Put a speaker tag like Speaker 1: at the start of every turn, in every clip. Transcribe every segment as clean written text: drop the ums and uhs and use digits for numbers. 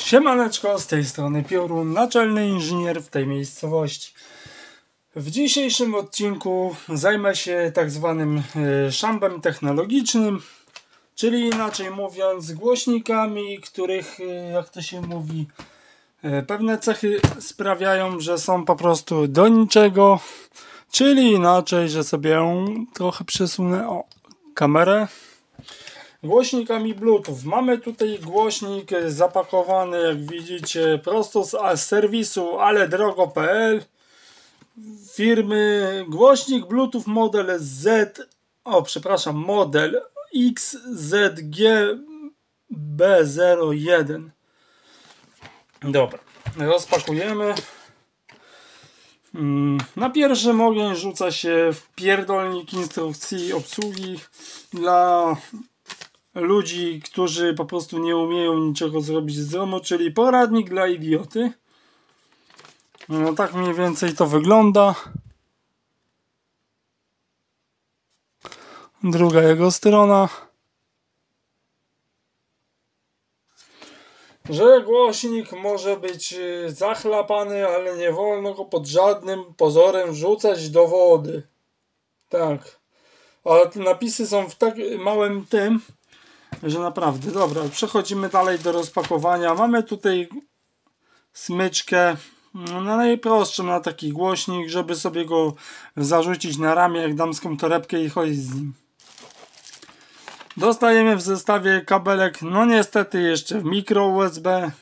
Speaker 1: Siemaneczko, z tej strony Piorun, naczelny inżynier w tej miejscowości. W dzisiejszym odcinku zajmę się tak zwanym szambem technologicznym, czyli inaczej mówiąc głośnikami, których, jak to się mówi, pewne cechy sprawiają, że są po prostu do niczego, czyli inaczej, że sobie trochę przesunę kamerę. Głośnikami Bluetooth. Mamy tutaj głośnik zapakowany, jak widzicie, prosto z serwisu aledrogo.pl firmy głośnik Bluetooth model model XZGB01. Dobra, rozpakujemy. Na pierwszym ogień rzuca się pierdolnik instrukcji obsługi dla ludzi, którzy po prostu nie umieją niczego zrobić z domu, czyli poradnik dla idioty. No tak mniej więcej to wygląda. Druga jego strona. Że głośnik może być zachlapany, ale nie wolno go pod żadnym pozorem wrzucać do wody. Tak. Ale te napisy są w tak małym tym, że naprawdę. Dobra, przechodzimy dalej do rozpakowania. Mamy tutaj smyczkę na najprostszym, na taki głośnik, żeby sobie go zarzucić na ramię jak damską torebkę i chodzić z nim. Dostajemy w zestawie kabelek, no niestety jeszcze w mikro USB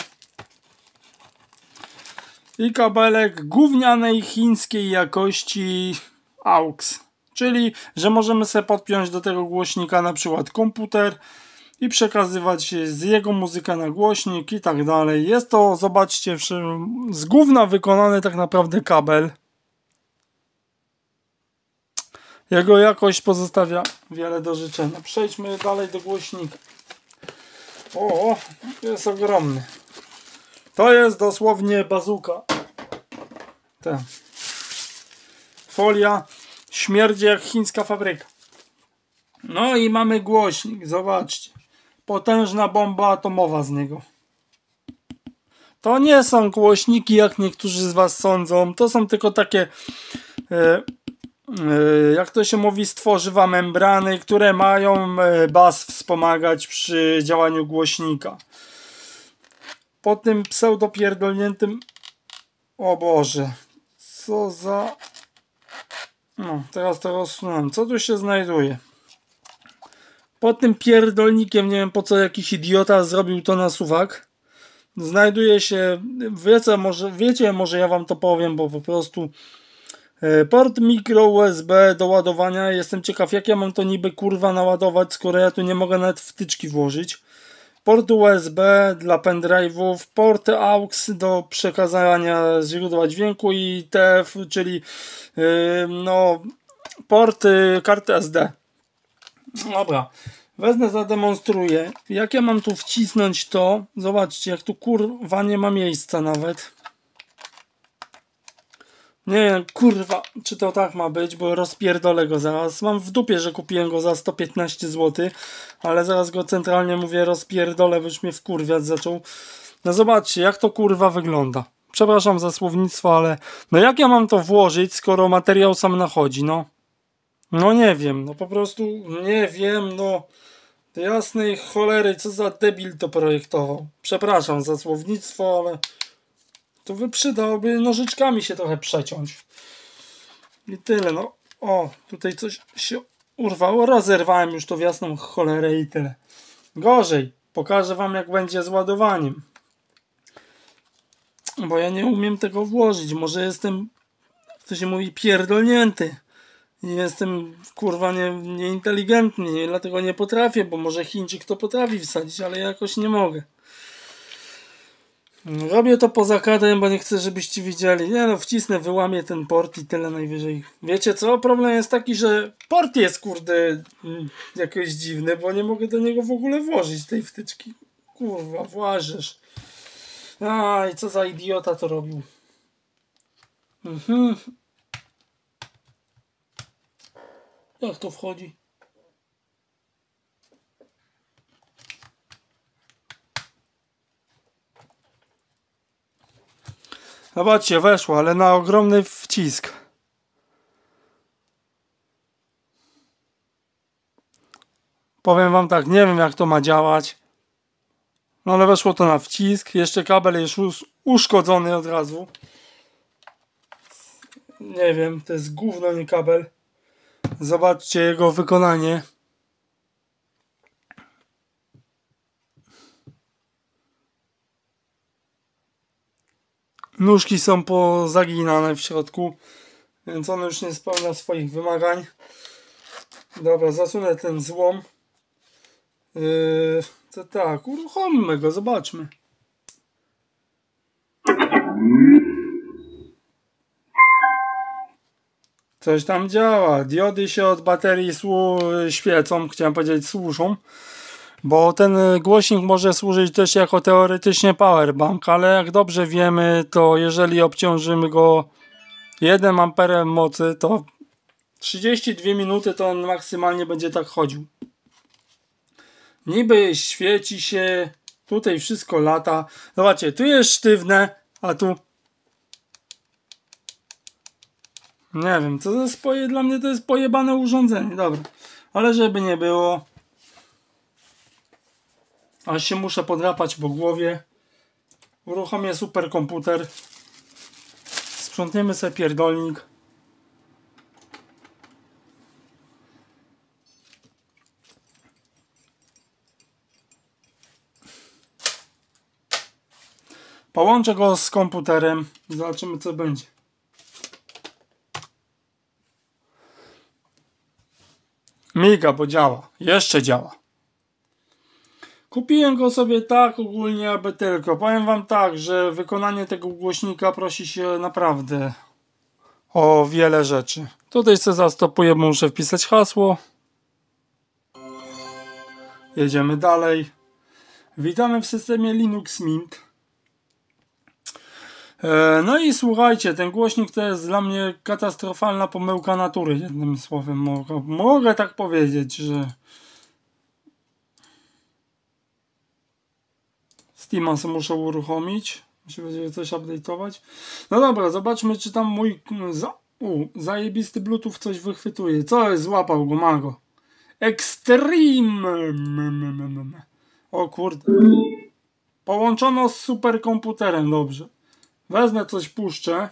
Speaker 1: i kabelek gównianej chińskiej jakości AUX. Czyli, że możemy sobie podpiąć do tego głośnika na przykład komputer i przekazywać z jego muzykę na głośnik i tak dalej. Jest to, zobaczcie, z gówna wykonany tak naprawdę kabel. Jego jakość pozostawia wiele do życzenia. Przejdźmy dalej do głośnika. O, jest ogromny. To jest dosłownie bazuka. Ta folia śmierdzi jak chińska fabryka. No i mamy głośnik, zobaczcie. Potężna bomba atomowa z niego. To nie są głośniki, jak niektórzy z was sądzą. To są tylko takie, jak to się mówi, stworzywa membrany, które mają bas wspomagać przy działaniu głośnika. Po tym pseudopierdolniętym... O Boże. Co za... No, teraz to rozsunąłem. Co tu się znajduje? Pod tym pierdolnikiem, nie wiem po co jakiś idiota zrobił to na suwak, znajduje się, wiecie, może ja wam to powiem, bo po prostu port mikro USB do ładowania. Jestem ciekaw, jak ja mam to niby kurwa naładować, skoro ja tu nie mogę nawet wtyczki włożyć. Port USB dla pendrive'ów, port AUX do przekazania źródła dźwięku i TF, czyli port karty SD. Dobra, wezmę, zademonstruję. Jak ja mam tu wcisnąć to? Zobaczcie, jak tu kurwa nie ma miejsca nawet. Nie wiem, kurwa, czy to tak ma być, bo rozpierdolę go zaraz. Mam w dupie, że kupiłem go za 115 zł, ale zaraz go centralnie mówię rozpierdolę, bo już mnie wkurwiać zaczął. No zobaczcie, jak to kurwa wygląda. Przepraszam za słownictwo, ale no jak ja mam to włożyć, skoro materiał sam nachodzi, no? No nie wiem, no po prostu nie wiem, no jasnej cholery, co za debil to projektował. Przepraszam za słownictwo, ale to przydałoby nożyczkami się trochę przeciąć. I tyle, no. O, tutaj coś się urwało, rozerwałem już to w jasną cholerę i tyle. Gorzej, pokażę wam jak będzie z ładowaniem. Bo ja nie umiem tego włożyć, może jestem, to się mówi, pierdolnięty. Nie jestem kurwa nieinteligentny, dlatego nie potrafię, bo może Chińczyk to potrafi wsadzić, ale ja jakoś nie mogę. Robię to poza kadrem, bo nie chcę, żebyście widzieli. Nie no, wcisnę, wyłamię ten port i tyle najwyżej. Wiecie co? Problem jest taki, że port jest kurde jakoś dziwny, bo nie mogę do niego w ogóle włożyć tej wtyczki. Kurwa, włażysz. Aj, co za idiota to robił. Jak to wchodzi? Zobaczcie, weszło, ale na ogromny wcisk. Powiem wam tak, nie wiem jak to ma działać. No ale weszło to na wcisk. Jeszcze kabel jest uszkodzony od razu. Nie wiem, to jest gówno, nie kabel. Zobaczcie jego wykonanie. Nóżki są pozaginane w środku, więc on już nie spełnia swoich wymagań. Dobra, zasunę ten złom. To tak, uruchomimy go, zobaczmy. Coś tam działa. Diody się od baterii świecą, chciałem powiedzieć służą. Bo ten głośnik może służyć też jako teoretycznie powerbank, ale jak dobrze wiemy, to jeżeli obciążymy go 1 amperem mocy, to 32 minuty to on maksymalnie będzie tak chodził. Niby świeci się, tutaj wszystko lata. Zobaczcie, tu jest sztywne, a tu... Nie wiem, co to jest dla mnie to jest pojebane urządzenie, dobra. Ale żeby nie było... Aż się muszę podrapać po głowie. Uruchomię superkomputer. Sprzątniemy sobie pierdolnik. Połączę go z komputerem i zobaczymy co będzie. Miga, bo działa. Jeszcze działa. Kupiłem go sobie tak ogólnie, aby tylko. Powiem wam tak, że wykonanie tego głośnika prosi się naprawdę o wiele rzeczy. Tutaj sobie zastopuję, bo muszę wpisać hasło. Jedziemy dalej. Witamy w systemie Linux Mint. No i słuchajcie, ten głośnik to jest dla mnie katastrofalna pomyłka natury, jednym słowem mogę tak powiedzieć, że Steama sobie muszę uruchomić, muszę będzie coś update'ować. No dobra, zobaczmy czy tam mój zajebisty Bluetooth coś wychwytuje. Co jest? Złapał go, ma go. Extreme. O kurde. Połączono z superkomputerem, dobrze. Wezmę coś, puszczę.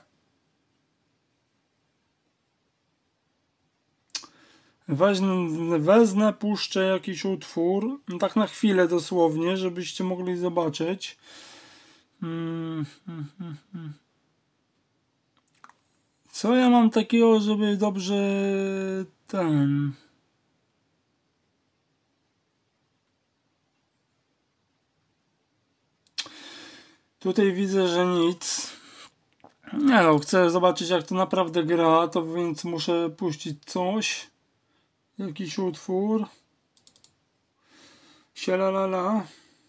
Speaker 1: Wezmę, puszczę jakiś utwór. Tak na chwilę dosłownie, żebyście mogli zobaczyć. Co ja mam takiego, żeby dobrze ten... Tutaj widzę, że nic. Nie no, chcę zobaczyć jak to naprawdę gra, to więc muszę puścić coś. Jakiś utwór. Sielalala.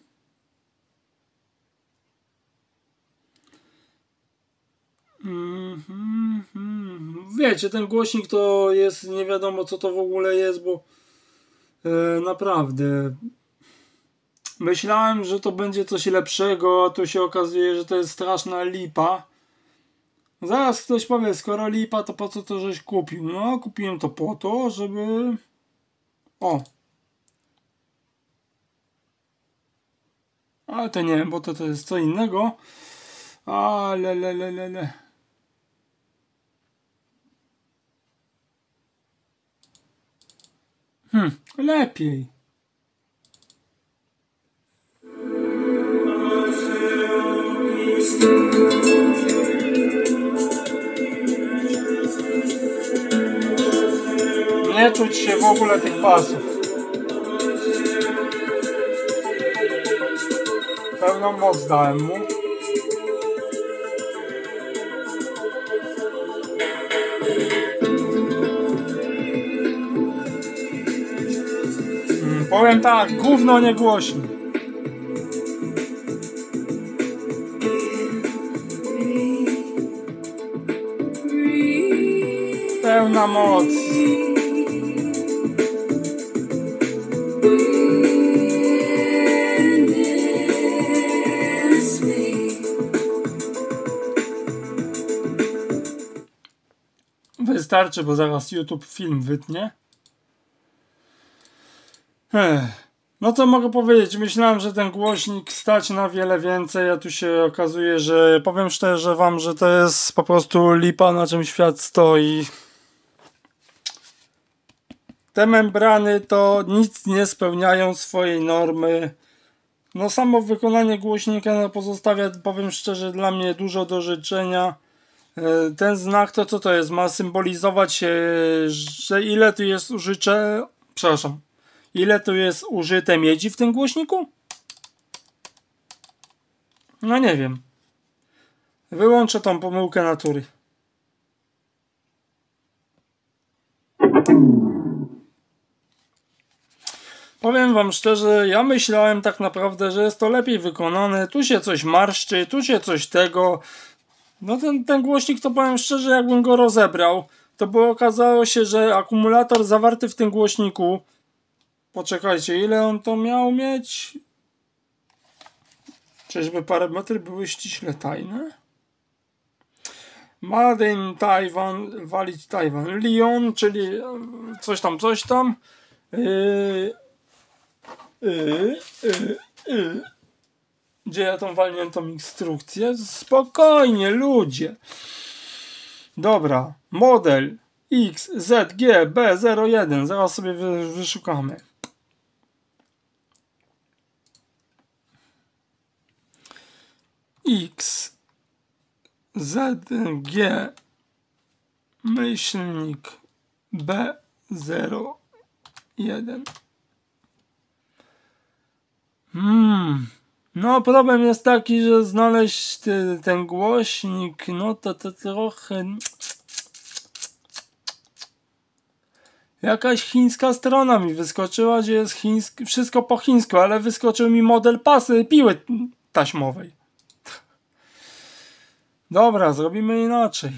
Speaker 1: Wiecie, ten głośnik to jest, nie wiadomo co to w ogóle jest, bo naprawdę myślałem, że to będzie coś lepszego, a tu się okazuje, że to jest straszna lipa. Zaraz ktoś powie, skoro lipa, to po co to żeś kupił? No, kupiłem to po to, żeby... O! Ale to nie, bo to jest co innego. Ale lepiej. Nie czuć się w ogóle tych pasów. Pełną moc dałem mu. Powiem tak, gówno nie głośno. Pełna moc. wystarczy, bo zaraz YouTube film wytnie. No co mogę powiedzieć? Myślałem, że ten głośnik stać na wiele więcej, a tu się okazuje, że powiem szczerze wam, że to jest po prostu lipa, na czym świat stoi. Te membrany to nic nie spełniają swojej normy. No samo wykonanie głośnika pozostawia, powiem szczerze, dla mnie dużo do życzenia. Ten znak to co to jest? Ma symbolizować, że ile tu jest ile tu jest użyte miedzi w tym głośniku? No nie wiem. Wyłączę tą pomyłkę natury. Powiem wam szczerze, ja myślałem tak naprawdę, że jest to lepiej wykonane. Tu się coś marszczy, tu się coś tego. No ten głośnik to powiem szczerze, jakbym go rozebrał, to by okazało się, że akumulator zawarty w tym głośniku, poczekajcie, ile on to miał mieć? Czyżby parametry były ściśle tajne? Made in Taiwan, valid Taiwan, Lyon, czyli coś tam. Gdzie ja tą walniętą instrukcję? Spokojnie, ludzie. Dobra, model XZGB01. Zaraz sobie wyszukamy. XZG myślnik B01. No problem jest taki, że znaleźć ten głośnik, no to trochę... Jakaś chińska strona mi wyskoczyła, gdzie jest wszystko po chińsku, ale wyskoczył mi model piły taśmowej. Dobra, zrobimy inaczej.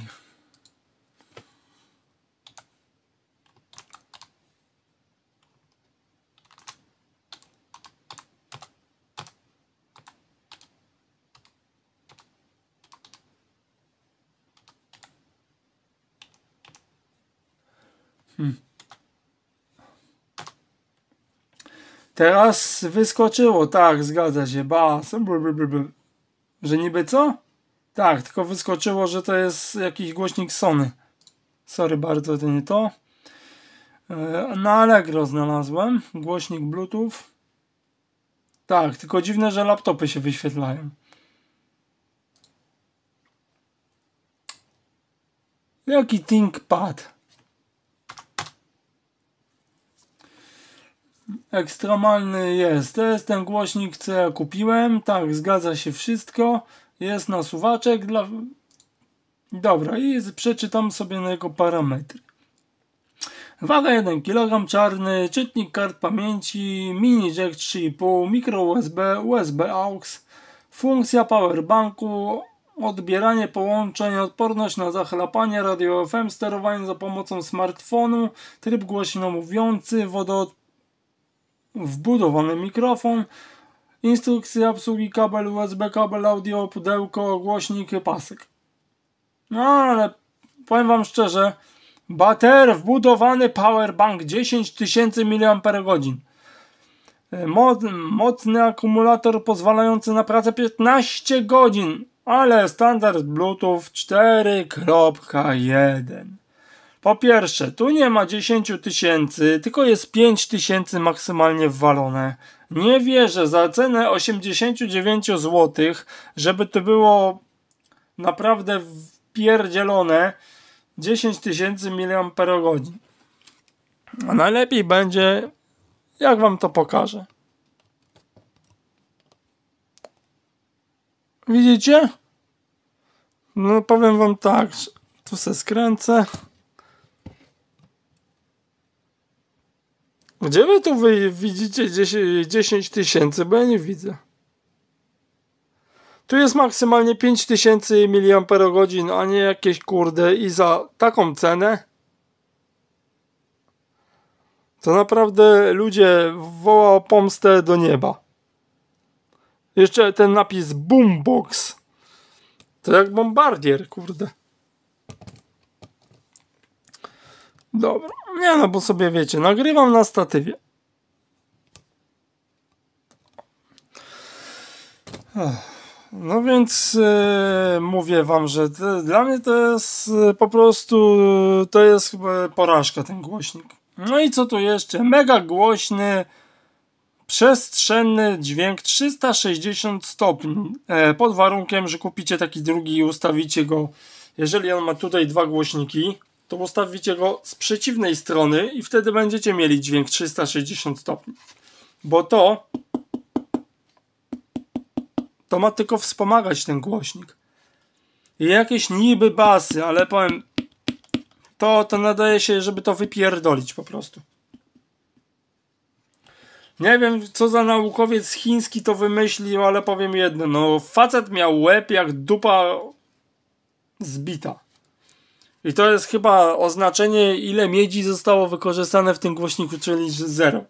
Speaker 1: Teraz wyskoczyło, tak, zgadza się, że niby co? Tak, tylko wyskoczyło, że to jest jakiś głośnik Sony. Sorry bardzo, to nie to. Na Allegro znalazłem głośnik Bluetooth. Tak, tylko dziwne, że laptopy się wyświetlają. Jaki ThinkPad? Ekstremalny jest. To jest ten głośnik, co ja kupiłem. Tak, zgadza się wszystko. Jest nasuwaczek dla... Dobra, i przeczytam sobie na jego parametry. Waga 1 kg, czarny, czytnik kart pamięci, mini jack 3,5, mikro USB, USB AUX, funkcja powerbanku, odbieranie połączeń, odporność na zachlapanie, radio FM, sterowanie za pomocą smartfonu, tryb głośno mówiący, wbudowany mikrofon, instrukcja obsługi, kabel USB, kabel audio, pudełko, głośnik, pasek. No ale powiem wam szczerze, wbudowany powerbank 10 000 mAh. Mocny akumulator pozwalający na pracę 15 godzin, ale standard Bluetooth 4.1. Po pierwsze, tu nie ma 10 000, tylko jest 5 000 maksymalnie wwalone. Nie wierzę za cenę 89 zł, żeby to było naprawdę wpierdzielone 10 000 mAh. A najlepiej będzie, jak wam to pokażę. Widzicie? No powiem wam tak, tu se skręcę. Gdzie wy tu widzicie 10 000? Bo ja nie widzę. Tu jest maksymalnie 5000 mAh, a nie jakieś kurde i za taką cenę to naprawdę ludzie woła o pomstę do nieba. Jeszcze ten napis Boombox. To jak bombardier, kurde. Dobra. Nie no, bo sobie wiecie, nagrywam na statywie. No więc mówię wam, że dla mnie to jest po prostu to jest chyba porażka ten głośnik. No i co tu jeszcze? Mega głośny, przestrzenny dźwięk 360 stopni. Pod warunkiem, że kupicie taki drugi i ustawicie go. Jeżeli on ma tutaj dwa głośniki, to ustawicie go z przeciwnej strony i wtedy będziecie mieli dźwięk 360 stopni. Bo to ma tylko wspomagać ten głośnik. I jakieś niby basy, ale powiem, to nadaje się, żeby to wypierdolić po prostu. Nie wiem, co za naukowiec chiński to wymyślił, ale powiem jedno, no facet miał łeb jak dupa zbita. I to jest chyba oznaczenie, ile miedzi zostało wykorzystane w tym głośniku, czyli 0.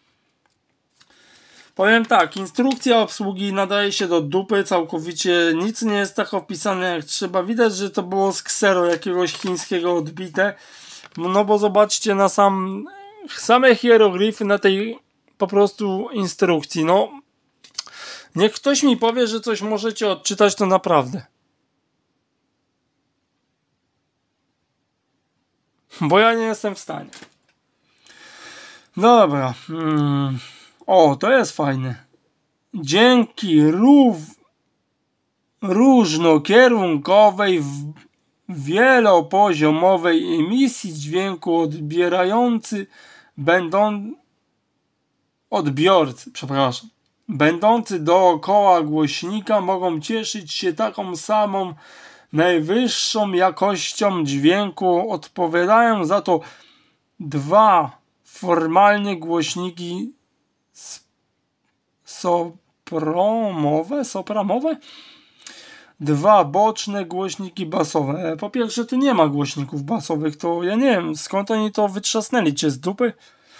Speaker 1: Powiem tak, instrukcja obsługi nadaje się do dupy całkowicie, nic nie jest tak opisane jak trzeba. Widać, że to było z ksero jakiegoś chińskiego odbite. No bo zobaczcie na same hieroglify na tej po prostu instrukcji. No, niech ktoś mi powie, że coś możecie odczytać, to naprawdę. Bo ja nie jestem w stanie. Dobra. O, to jest fajne. Dzięki różnokierunkowej wielopoziomowej emisji dźwięku będący dookoła głośnika mogą cieszyć się taką samą najwyższą jakością dźwięku. Odpowiadają za to dwa formalnie głośniki sopramowe, dwa boczne głośniki basowe. Po pierwsze, tu nie ma głośników basowych, to ja nie wiem, skąd oni to wytrzasnęli, czy z dupy?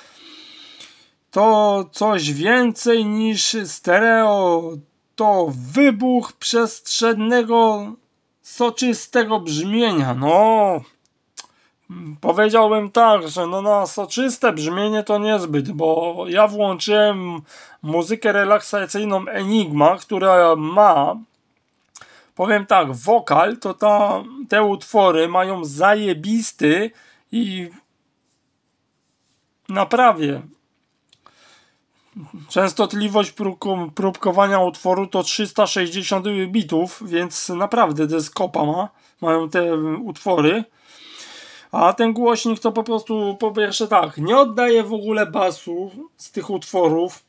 Speaker 1: To coś więcej niż stereo, to wybuch przestrzennego, soczystego brzmienia. No, powiedziałbym tak, że no na soczyste brzmienie to niezbyt, bo ja włączyłem muzykę relaksacyjną Enigma, która ma, powiem tak, wokal, to te utwory mają zajebisty i naprawię. Częstotliwość próbkowania utworu to 360 bitów, więc naprawdę to jest kopa mają te utwory. A ten głośnik to po prostu, po pierwsze tak, nie oddaje w ogóle basu z tych utworów.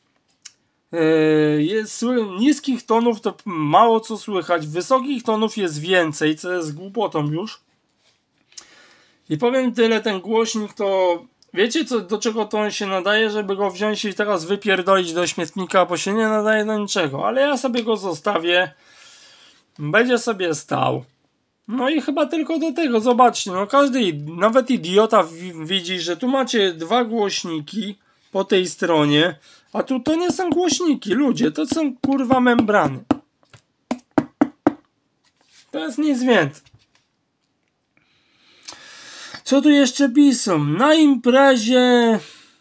Speaker 1: Niskich tonów to mało co słychać, wysokich tonów jest więcej, co jest głupotą już. I powiem tyle, ten głośnik to... Wiecie do czego to on się nadaje, żeby go wziąć i teraz wypierdolić do śmietnika, bo się nie nadaje do niczego. Ale ja sobie go zostawię. Będzie sobie stał. No i chyba tylko do tego, zobaczcie, no każdy, nawet idiota widzi, że tu macie dwa głośniki po tej stronie, a tu to nie są głośniki, ludzie, to są kurwa membrany. To jest nic więcej. Co tu jeszcze piszą? Na imprezie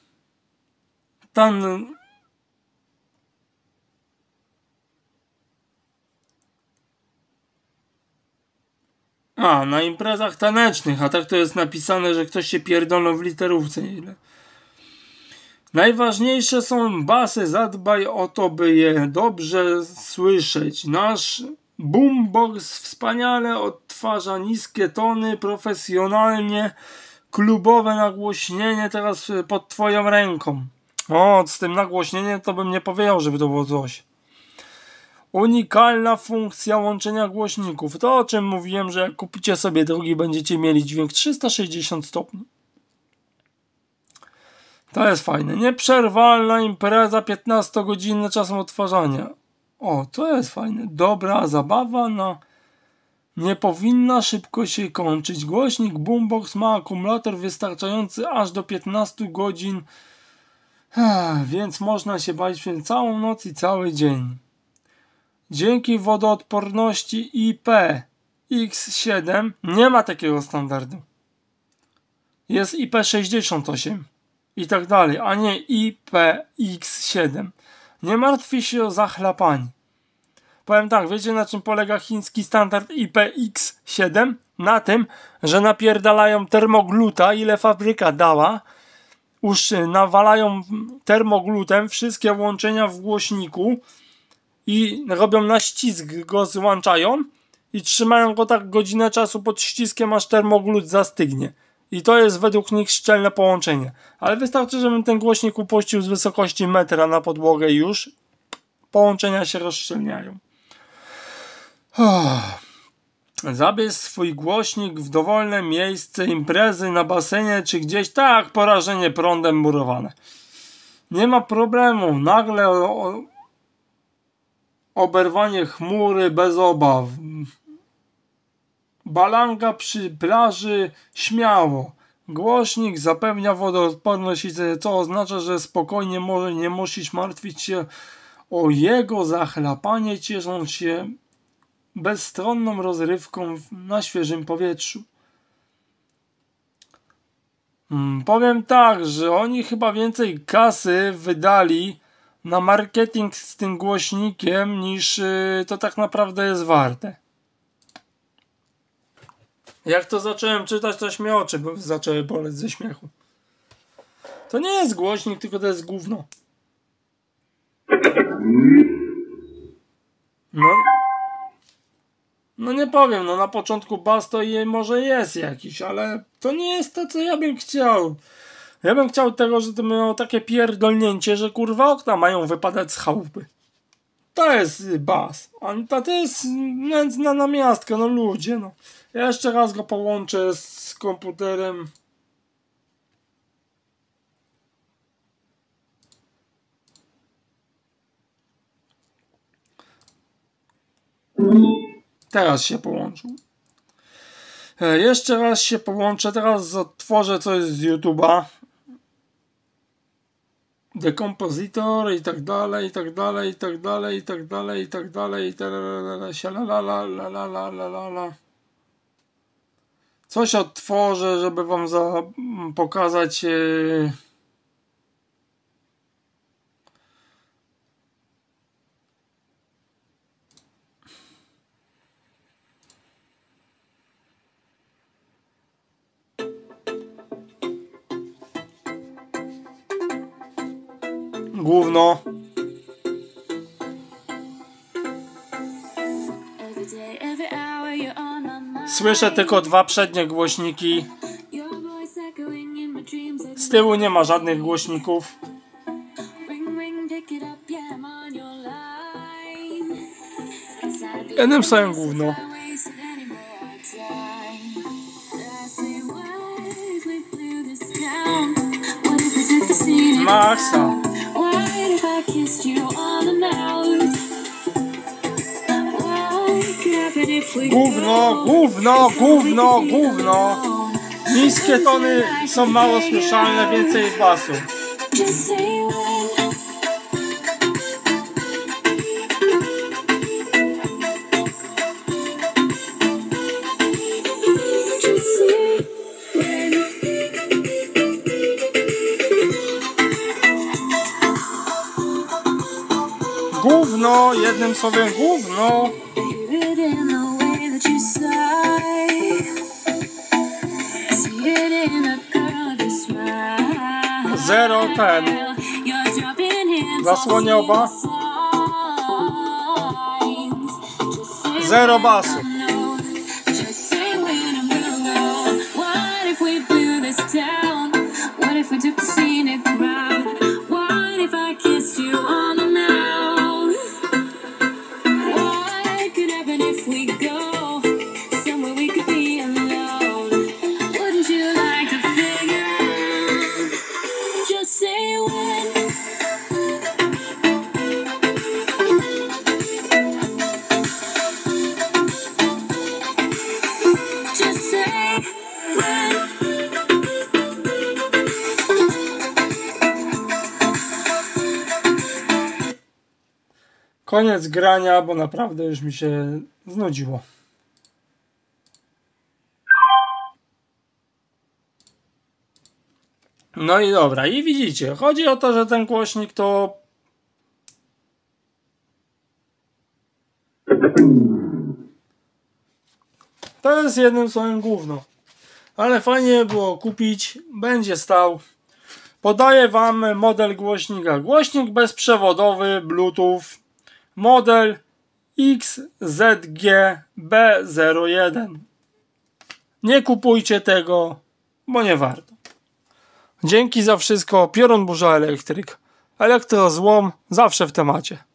Speaker 1: na imprezach tanecznych, a tak to jest napisane, że ktoś się pierdolą w literówce. Ile? Najważniejsze są basy, zadbaj o to, by je dobrze słyszeć. Nasz boombox wspaniale odtwarza niskie tony, profesjonalnie, klubowe nagłośnienie teraz pod twoją ręką. O, z tym nagłośnieniem to bym nie powiedział, żeby to było coś. Unikalna funkcja łączenia głośników. To o czym mówiłem, że jak kupicie sobie drugi, będziecie mieli dźwięk 360 stopni. To jest fajne. Nieprzerwalna impreza, 15-godzinny czas odtwarzania. O, to jest fajne. Dobra zabawa nie powinna szybko się kończyć. Głośnik Boombox ma akumulator wystarczający aż do 15 godzin, więc można się bawić przez całą noc i cały dzień. Dzięki wodoodporności IPX7 nie ma takiego standardu. jest IP68 i tak dalej, a nie IPX7. Nie martwi się o zachlapanie. Powiem tak, wiecie na czym polega chiński standard IPX7? Na tym, że napierdalają termogluta, ile fabryka dała, nawalają termoglutem wszystkie łączenia w głośniku i robią na ścisk, go złączają i trzymają go tak godzinę czasu pod ściskiem, aż termoglut zastygnie. I to jest według nich szczelne połączenie. Ale wystarczy, żebym ten głośnik upuścił z wysokości metra na podłogę i już połączenia się rozszczelniają. Zabierz swój głośnik w dowolne miejsce imprezy, na basenie czy gdzieś, tak, porażenie prądem murowane. Nie ma problemu, nagle oberwanie chmury bez obaw. Balanga przy plaży, śmiało. Głośnik zapewnia wodoodporność, co oznacza, że spokojnie nie musisz martwić się o jego zachlapanie, ciesząc się bezstronną rozrywką na świeżym powietrzu. Powiem tak, że oni chyba więcej kasy wydali na marketing z tym głośnikiem, niż to tak naprawdę jest warte. Jak to zacząłem czytać, to mnie oczy zaczęły boleć ze śmiechu. To nie jest głośnik, tylko to jest gówno. No nie powiem, no na początku bas to może jest jakiś, ale to nie jest to, co ja bym chciał. Ja bym chciał tego, że to miało takie pierdolnięcie, że kurwa okna mają wypadać z chałupy. To jest bas. A to jest nędzna namiastka, no ludzie, no. Ja jeszcze raz go połączę z komputerem. Teraz się połączył. Jeszcze raz się połączę. Teraz otworzę coś z YouTube'a. Dekompozytor i tak dalej, i tak dalej, i tak dalej, i tak dalej, i tak dalej, i coś otworzę, żeby wam pokazać. Gówno. Słyszę tylko dwa przednie głośniki. Z tyłu nie ma żadnych głośników. Jednym słowem gówno. Maksa. Gówno, gówno, gówno, gówno. Niskie tony są mało słyszalne, więcej basu. Gówno, jednym słowem gówno. Zero ten. Zasłonię oba. Zero basu. Koniec grania, bo naprawdę już mi się znudziło. No i dobra, i widzicie, chodzi o to, że ten głośnik to jest jednym słowem gówno. Ale fajnie było kupić, będzie stał. Podaję wam model głośnika. Głośnik bezprzewodowy Bluetooth, model XZG-B01. Nie kupujcie tego, bo nie warto. Dzięki za wszystko. Piorun Burza Elektryk. Elektrozłom zawsze w temacie.